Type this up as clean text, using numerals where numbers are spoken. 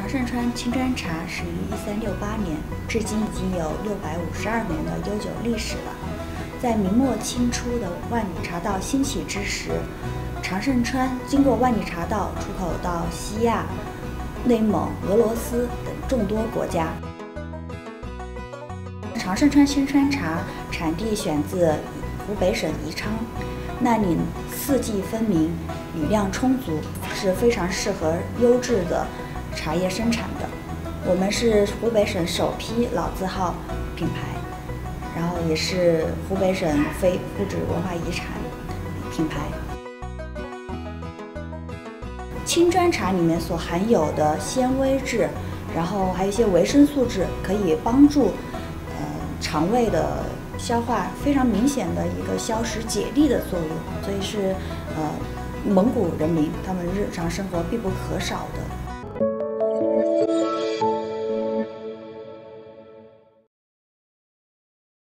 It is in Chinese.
长盛川青砖茶始于1368年，至今已经有652年的悠久历史了。在明末清初的万里茶道兴起之时，长盛川经过万里茶道出口到西亚、内蒙、俄罗斯等众多国家。长盛川青砖茶产地选自湖北省宜昌，那里四季分明，雨量充足，是非常适合优质的茶叶生产的。我们是湖北省首批老字号品牌，然后也是湖北省非物质文化遗产品牌。青砖茶里面所含有的纤维质，然后还有一些维生素质，可以帮助肠胃的消化，非常明显的一个消食解腻的作用，所以是蒙古人民他们日常生活必不可少的。